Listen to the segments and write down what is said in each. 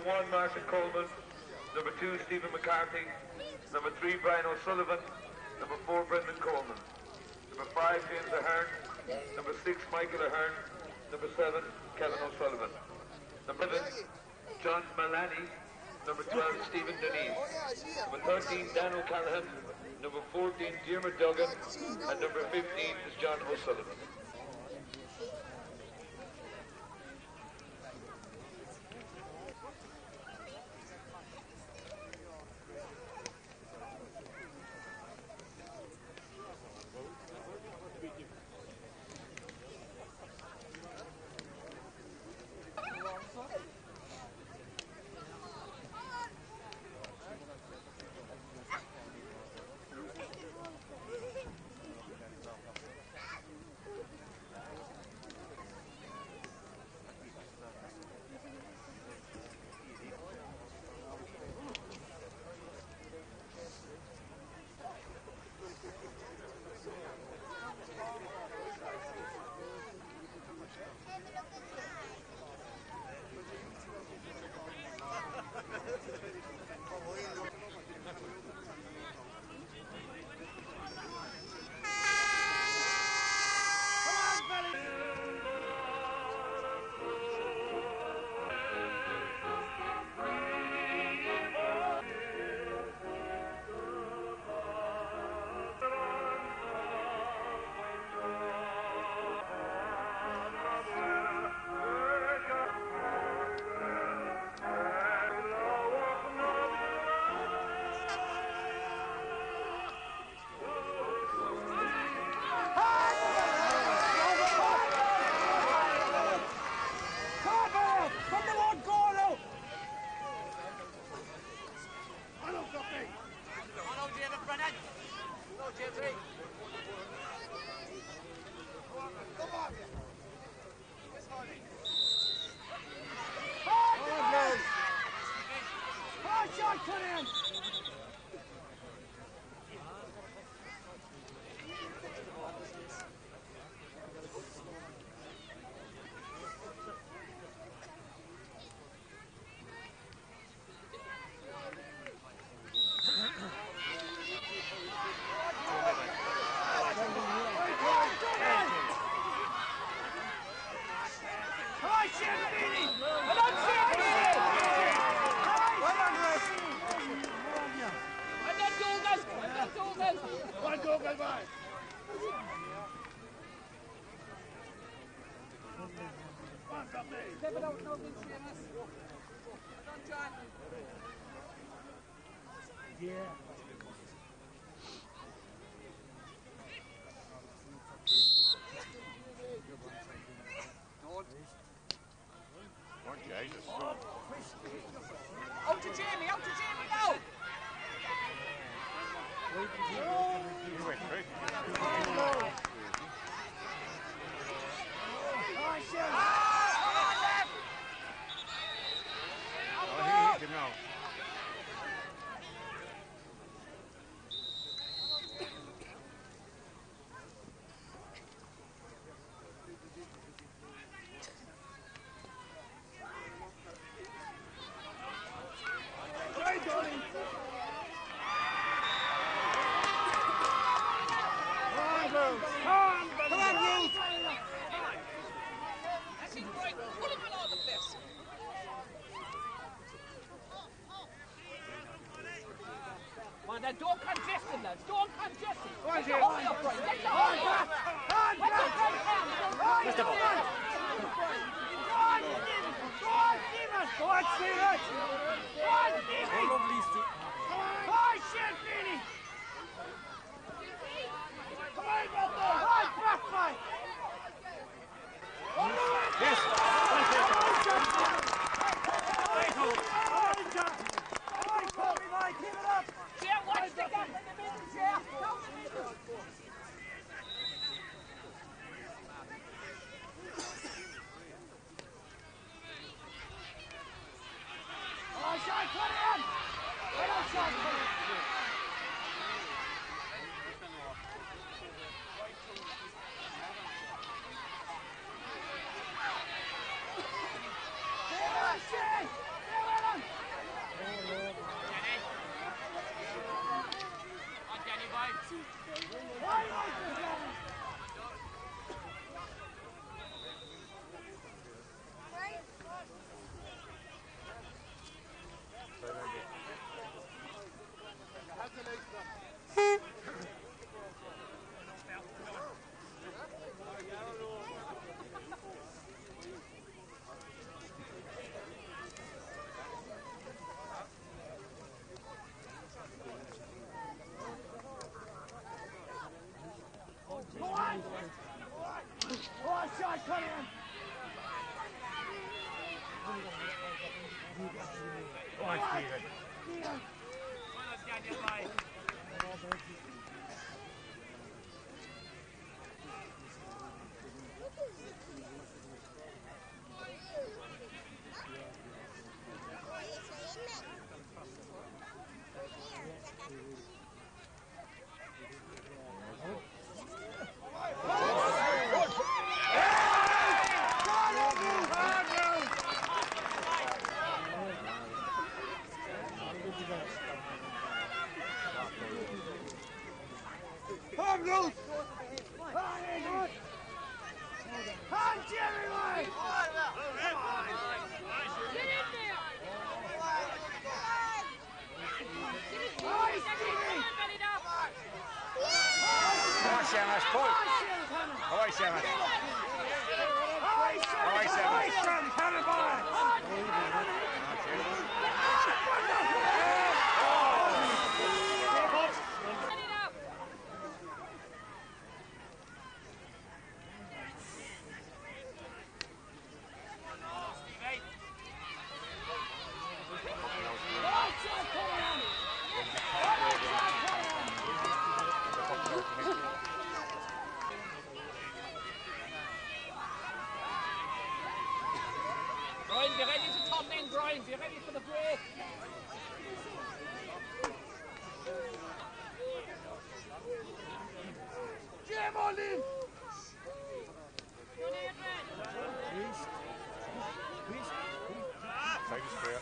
1, Martin Coleman. Number 2, Stephen McCarthy. Number 3, Brian O'Sullivan. Number 4, Brendan Coleman. Number 5, James Ahern. Number 6, Michael Ahern. Number 7, Kevin O'Sullivan. Number 11, John Malani. Number 12, Stephen Denise. Number 13, Dan O'Callaghan. Number 14, Diarmuid Duggan. And number 15 is John O'Sullivan. Out to Jamie now! You went through. Oh, he hit him now. Don't congest him, lads. Don't congest him. Get the hole up, right. Get the hole up. Go on, Stephen! Go on, Stephen! Come on, shit, Vinny! Come on, brother! Come on, back, fight! Yes! Keep it up! Chair, watch the gap in the middle, Chair. Down the middle. Oh, shot, put it in! Stephen. Come loose! Come, Jerry, Mike! Get in there! Come on, Seamus, pull. All right, Seamus. All right, Seamus. Brian, be ready to come in, Brian. Be ready for the break. Jam on in! Side is clear.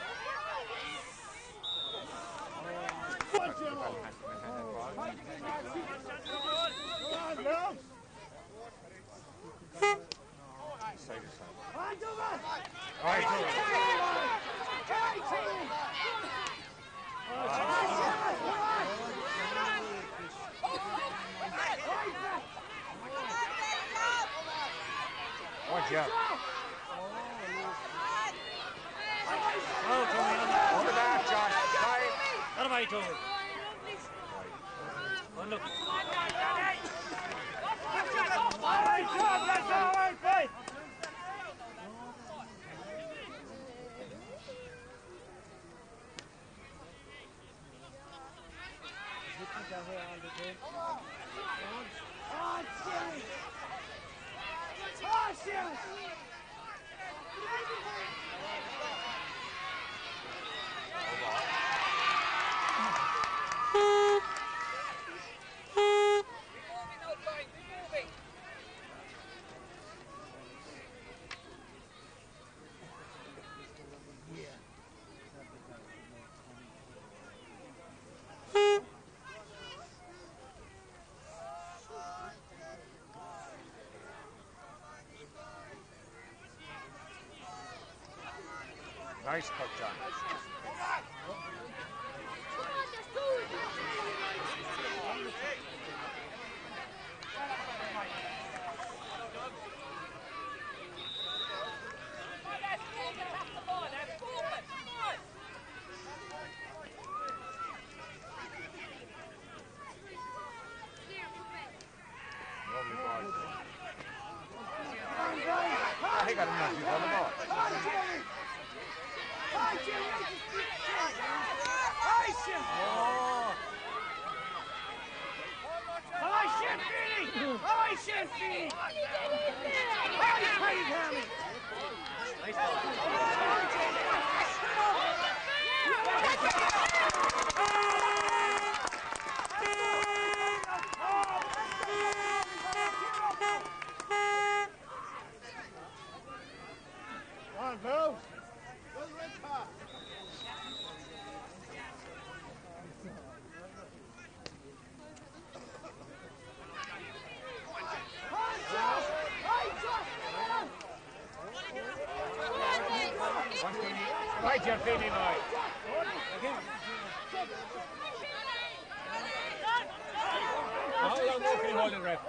Side is side. All right, watch out. Over that, Josh. Right. What am I doing? Oh, look. Nice cut, John. Lovely ball. He got enough. He's on the ball. Right, you're feeling right. How long more can you hold it, ref?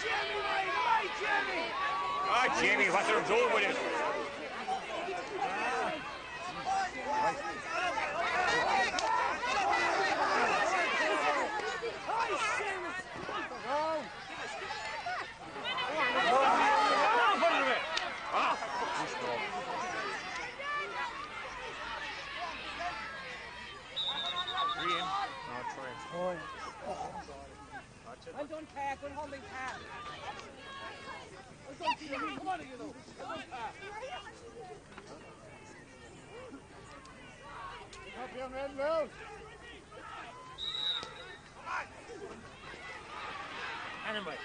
Jimmy, mate! Right, Jimmy! Ah, Jamie, what are you doing with it? Well done, Pat. Good holding, Pat. Well done, Jimmy. Come on, you know. Well done, Pat. Up young Red Rose. Anyway.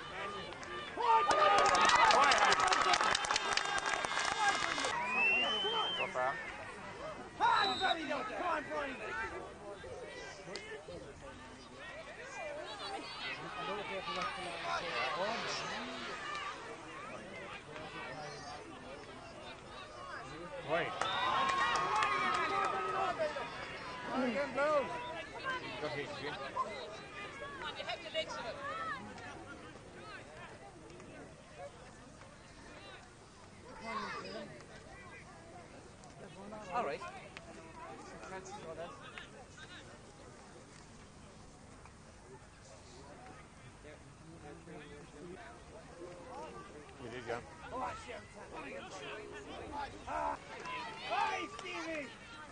Come on, Brian. Right. Again, Rose. Okay, good. Come on, you have your legs in it. All right. You did, yeah. Hey, Stevie!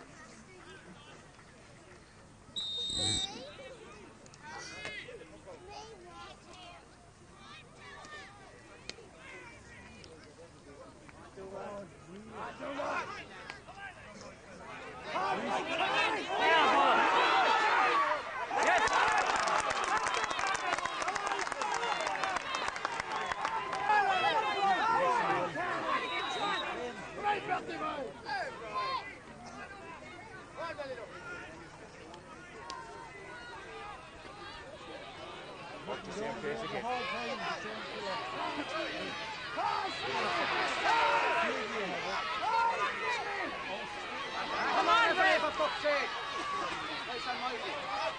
Same place again. Come on, Ray, for fuck's sake. Nice and mighty.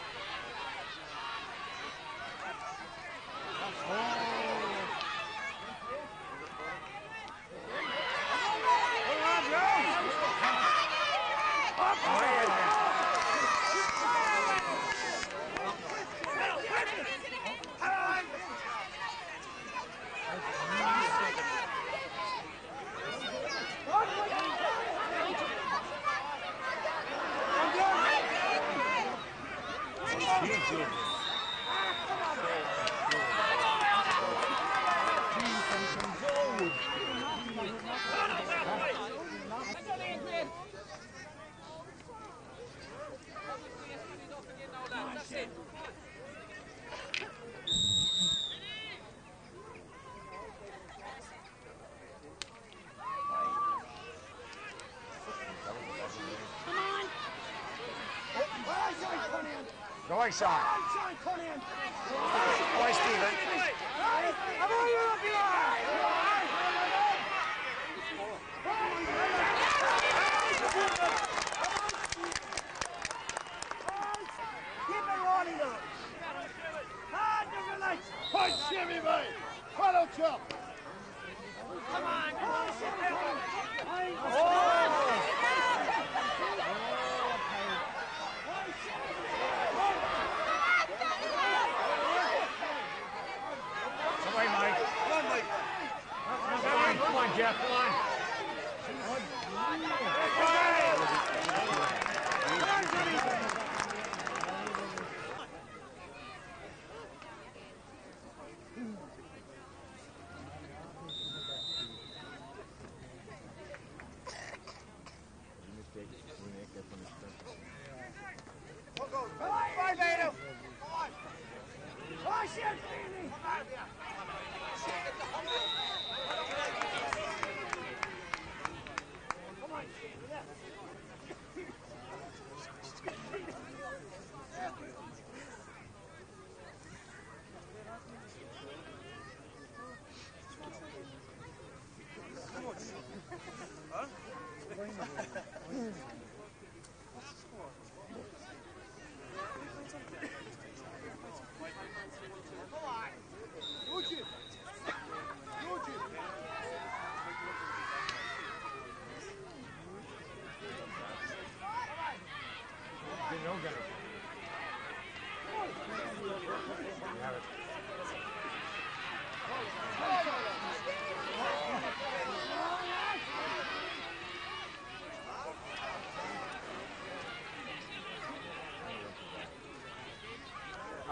Go on, Sean. Go on, Stephen. Punch Jimmy, mate! Follow Chop! Come on, Mike. Come on, Jeff, come on. Come on!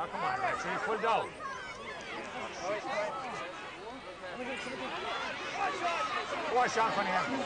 come on, Rex, you pulled out. Go on, Sean Cunningham.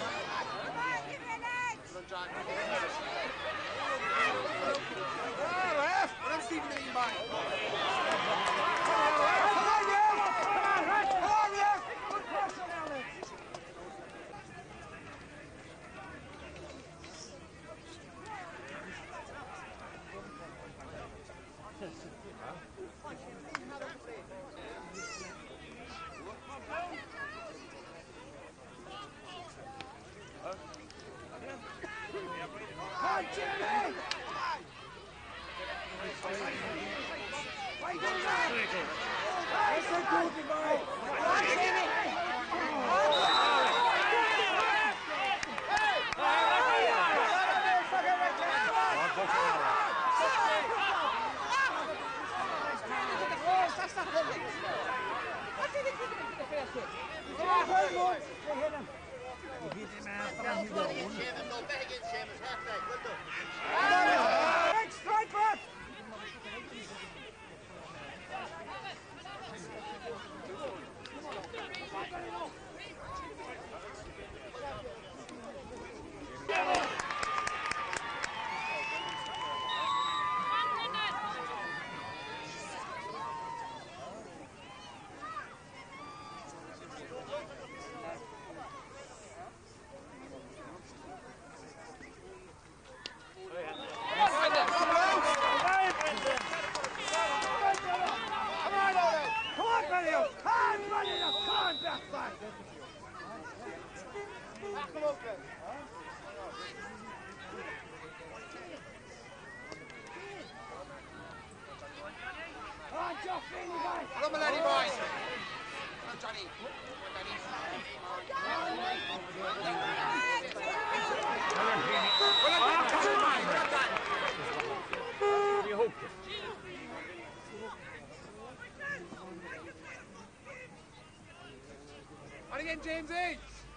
James H.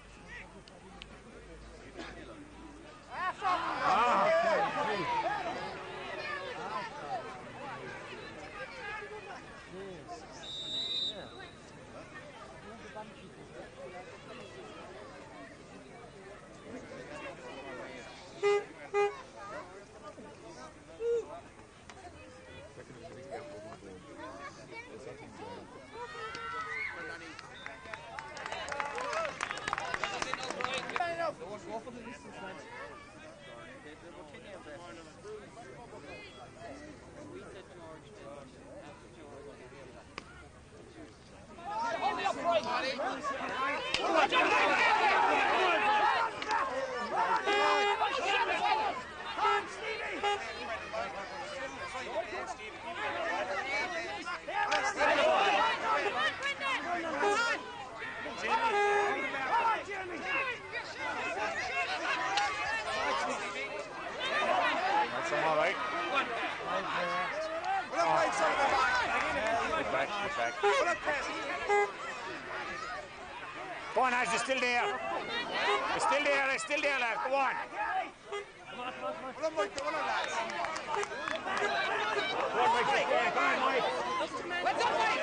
Go on, Ash, you're still there. You're still there, you're still there, lad. Go on. Go on, Mike. Go on, Mike. Let's go, Mike.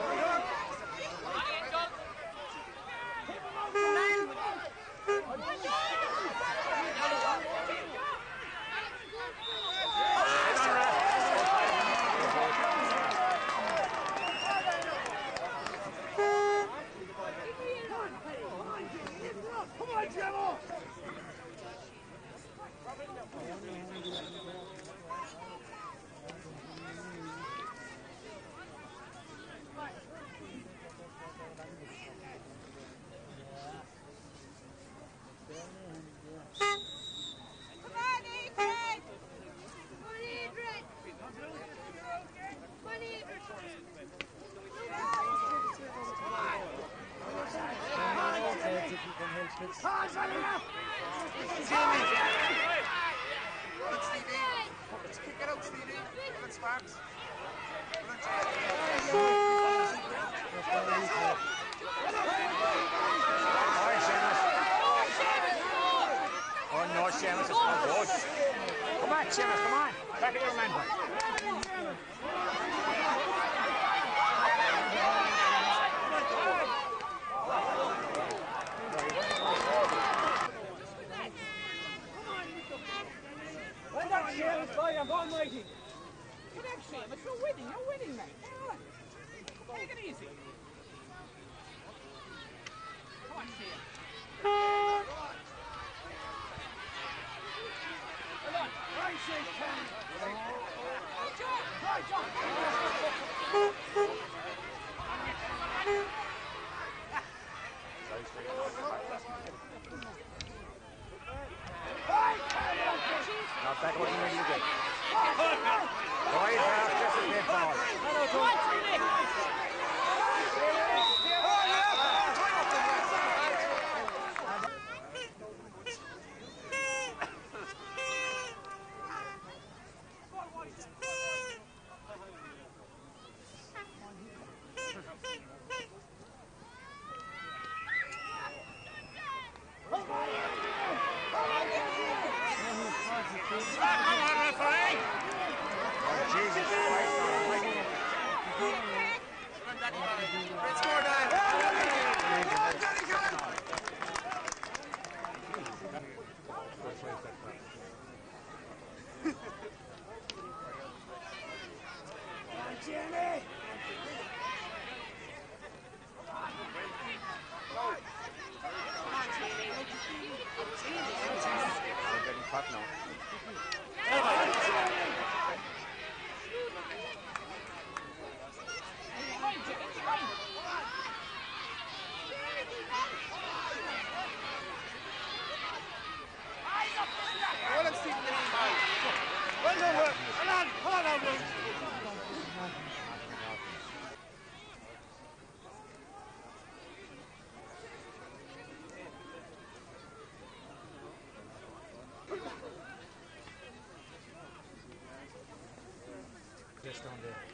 Seamus, it's not good. Come on, Seamus, come on. Back at your man. Almighty. Relax, Seamus. You're winning. You're winning, mate. Come on. Take it easy. Come on, Seamus. Come on. Right, Seamus. Right, John. Right, John. Not back looking really good. Right half, just a bit ball. Come on, referee! Jesus Christ. Let's score, Dad! We're getting cut now. Well done, Will. Hold on, Will. Just down there.